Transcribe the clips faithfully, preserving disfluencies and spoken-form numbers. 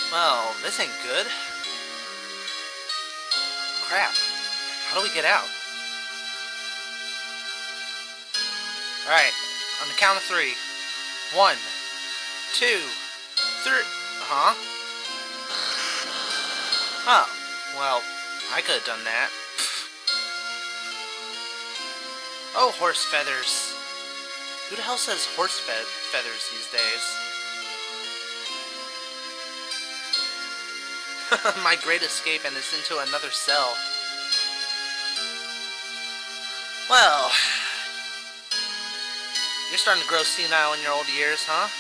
Well, this ain't good. Crap. How do we get out? Alright, on the count of three. One, two, three. Huh? Oh, well, I could have done that. Oh, horse feathers. Who the hell says horse fe feathers these days? My great escape, and it's into another cell. Well, you're starting to grow senile in your old years, huh?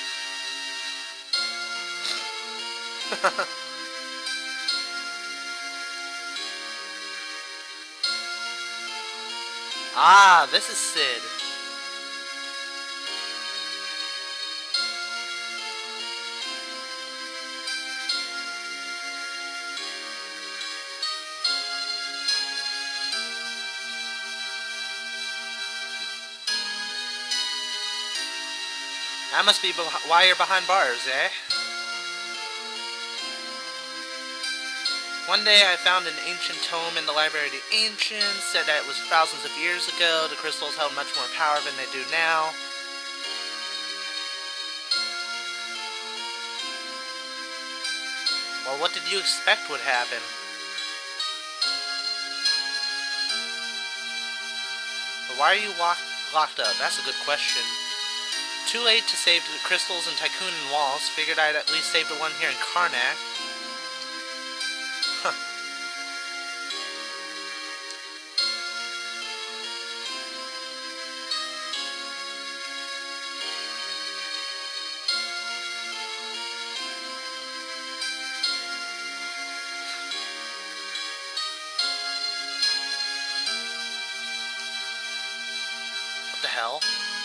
Ah, this is Sid. That must be why you're behind bars, eh? One day I found an ancient tome in the Library of the Ancients, said that it was thousands of years ago, the crystals held much more power than they do now. Well, what did you expect would happen? But why are you lock locked up? That's a good question. Too late to save the crystals in Tycoon and Walls, figured I'd at least save the one here in Karnak. Huh. What the hell?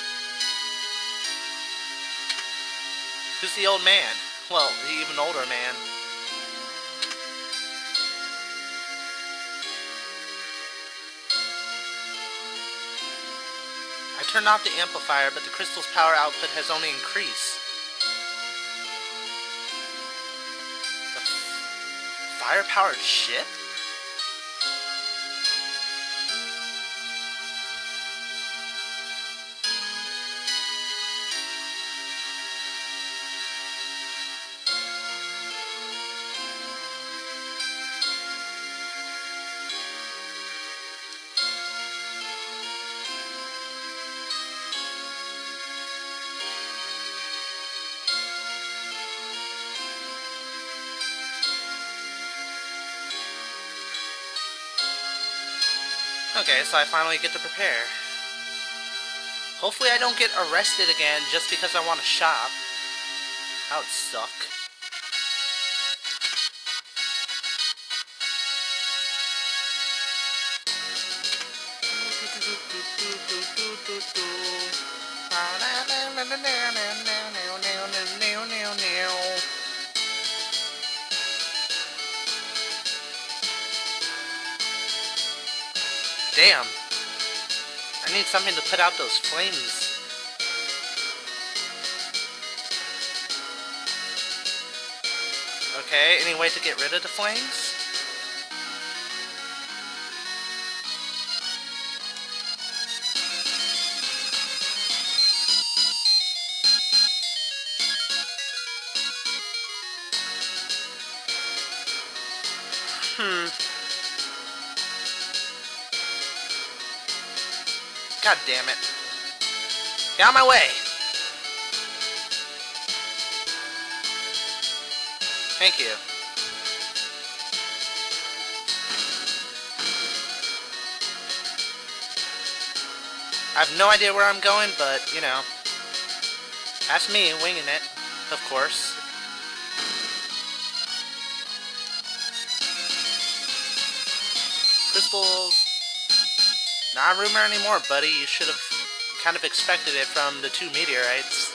Who's the old man? Well, the even older man. I turned off the amplifier, but the crystal's power output has only increased. The fire-powered ship? Okay, so I finally get to prepare. Hopefully I don't get arrested again just because I want to shop. That would suck. Damn. I need something to put out those flames. Okay, any way to get rid of the flames? Hmm. God damn it. Get out of my way! Thank you. I have no idea where I'm going, but, you know. That's me winging it, of course. Crystals. Not a rumor anymore, buddy. You should have kind of expected it from the two meteorites.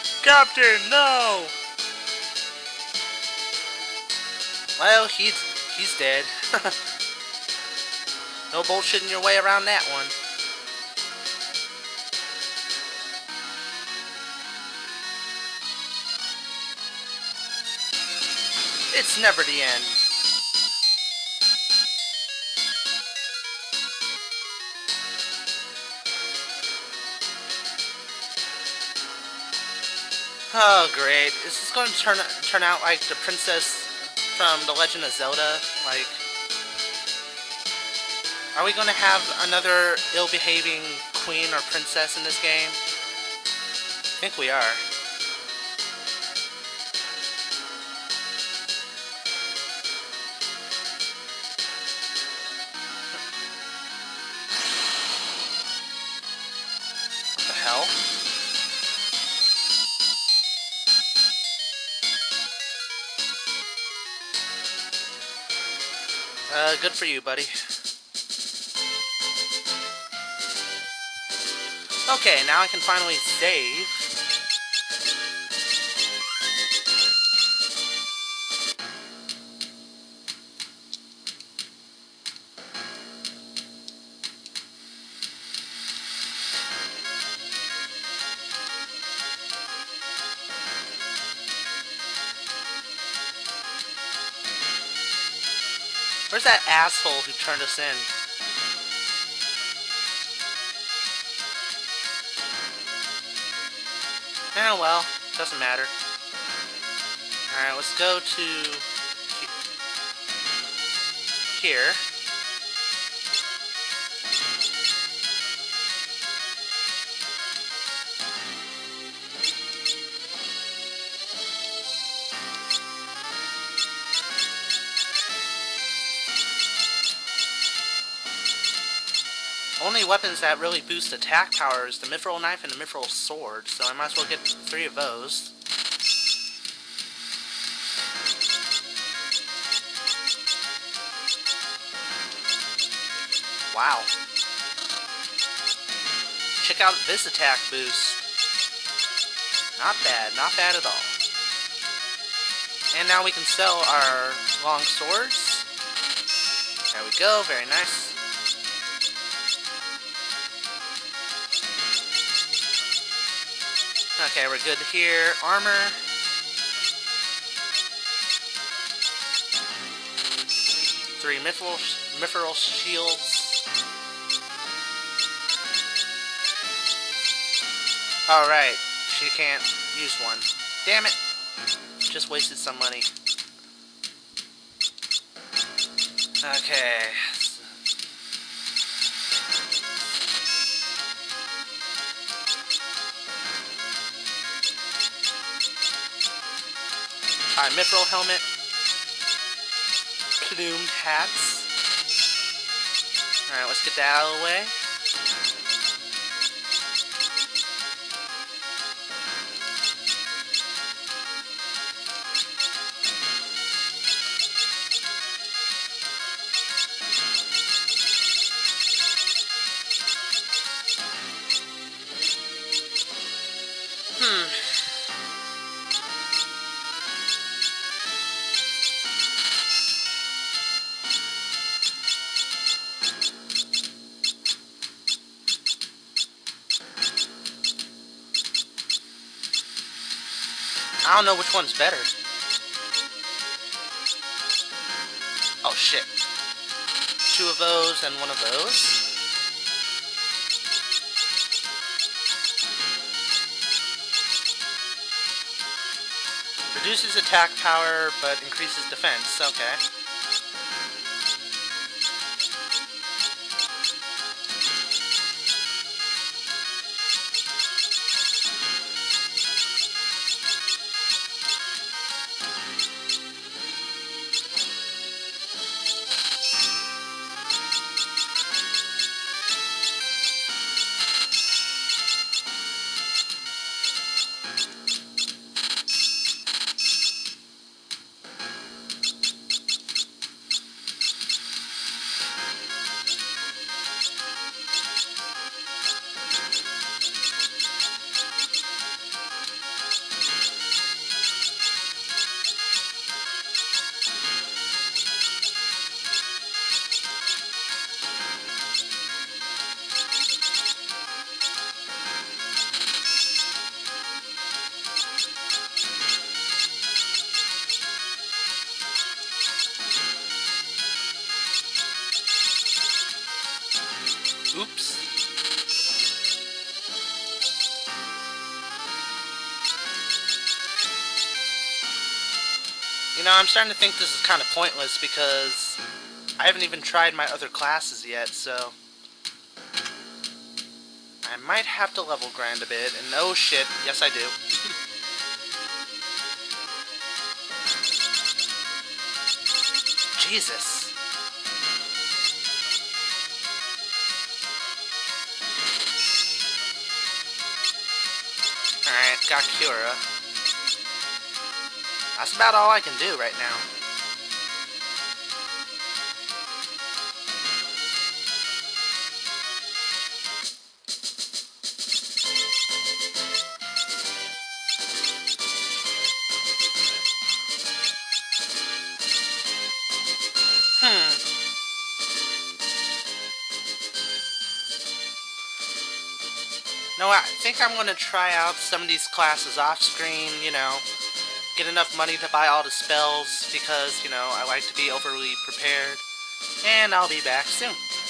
Captain, no! Well, he's He's dead. No bullshitting your way around that one. It's never the end. Oh, great. Is this going to turn turn out like the princess from The Legend of Zelda? Like, are we going to have another ill-behaving queen or princess in this game? I think we are. What the hell? Uh, good for you, buddy. Okay, now I can finally save. Where's that asshole who turned us in? Eh, well, doesn't matter. Alright, let's go to here. Only weapons that really boost attack power is the mithril knife and the mithril sword, so I might as well get three of those. Wow. Check out this attack boost. Not bad, not bad at all. And now we can sell our long swords. There we go, very nice. Okay, we're good here. Armor. Three mithril, mithril shields. Alright, she can't use one. Damn it. Just wasted some money. Okay. Alright, mithril helmet. Plumed hats. Alright, let's get that out of the way. Hmm. I don't know which one's better. Oh shit. Two of those and one of those. Reduces attack power, but increases defense. Okay. know, I'm starting to think this is kind of pointless because I haven't even tried my other classes yet, so I might have to level grind a bit, and oh shit, yes I do. Jesus. Alright, got Cura. That's about all I can do right now. Hmm. No, I think I'm gonna try out some of these classes off screen, you know, get enough money to buy all the spells because, you know, I like to be overly prepared, and I'll be back soon.